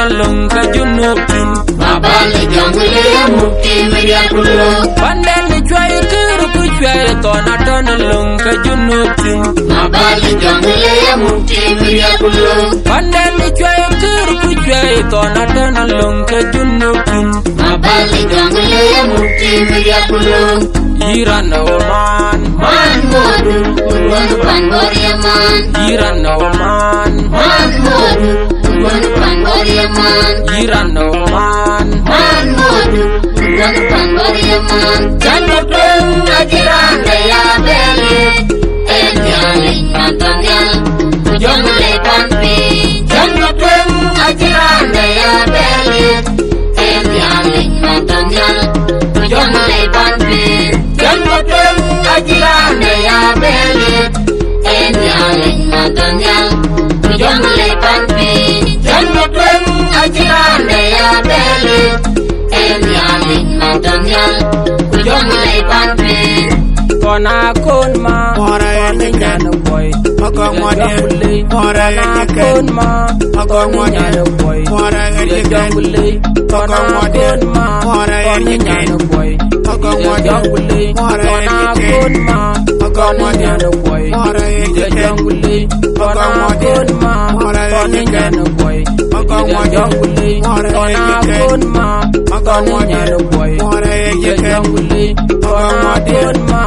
lunga junubin Mabale jangule mukti miriakulo Pandeli chwai kuru kuchwai tona lunga junubin Mabale jangule mukti miriakulo Pandeli chwai kuru kuchwai tona lunga junubin Mabale jangule mukti miriakulo Iran man modu Wanu pangoria man Iran man modu Wanu pangoria man Iran man modu Wanu pangoria man Jango plum ajirande ya beli Enjali matanyal Kujongule panpi Jango plum ajirande ya beli Enjali matanyal Kujongule panpi Jango plum ajirande ya beli Enjali matanyal Kujongule panpi Jango plum ajirande ya beli Enjali matanyal Kujongule panpi Kona kon ma Mora Kona nyana boy Akong model Mora kon ma Akong model boy Mora jangule Kona kon ma Mora nyana boy Akong model jangule Kona kon ma Akong nyana boy Mora jangule Kona kon ma nyana boy jangule Kona kon ma nyana boy jangule Kona kon ma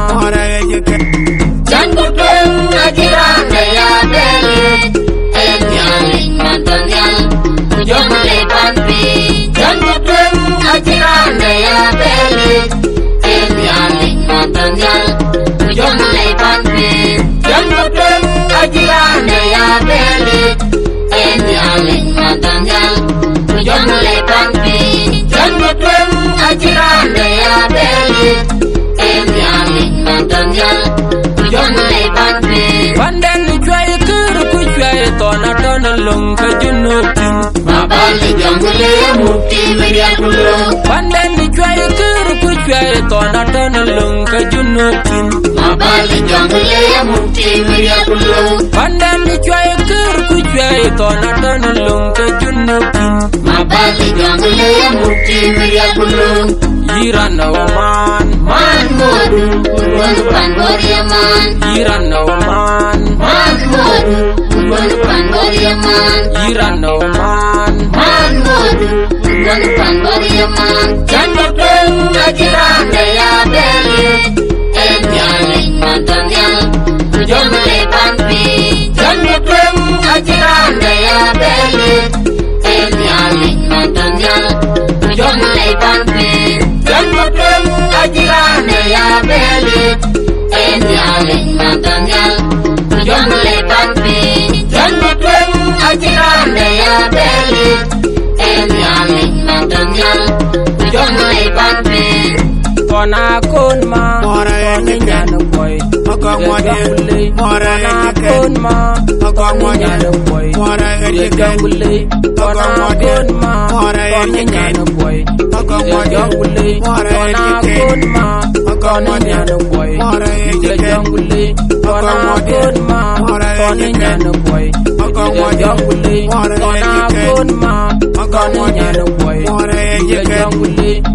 Jango plum ajirande ya beli Enjali matanyal Kujongule panpi Jango plum ajirande ya beli Enjali matanyal Kujongule panpi Jango plum ajirande ya beli Enjali matanyal Kujongule panpi Jango plum ajirande ya beli Enjali matanyal Kujongule panpi Pandeli chwai kuru kuchwai tona lunga junubin Mabale jangule mukti miriakulo Pandeli chwai kuru kuchwai tona lunga junubin Mabale jangule mukti miriakulo Pandeli chwai kuru kuchwai tona lunga junubin Mabale jangule mukti miriakulo Iran man modu Wanu pangoria man Iran man modu Wanu pangoria man Iran man modu Wanu pangoria man Jango plum ajirande ya beli Enjali matanyal Kujongule panpi Jango plum ajirande ya beli Enjali matanyal Kujongule panpi Jango plum ajirande ya beli Enjali matanyal Kujongule panpi Jango plum ajirande ya beli Enjali matanyal Kujongule panpi Kona kon ma Mora nyana boy Akong model Mora kon ma Akong nyana model boy Mora jangule Kona kon ma nyana boy Akong model jangule Kona kon ma nyana boy jangule Kona kon ma nyana boy jangule Kona kon ma nyana boy jangule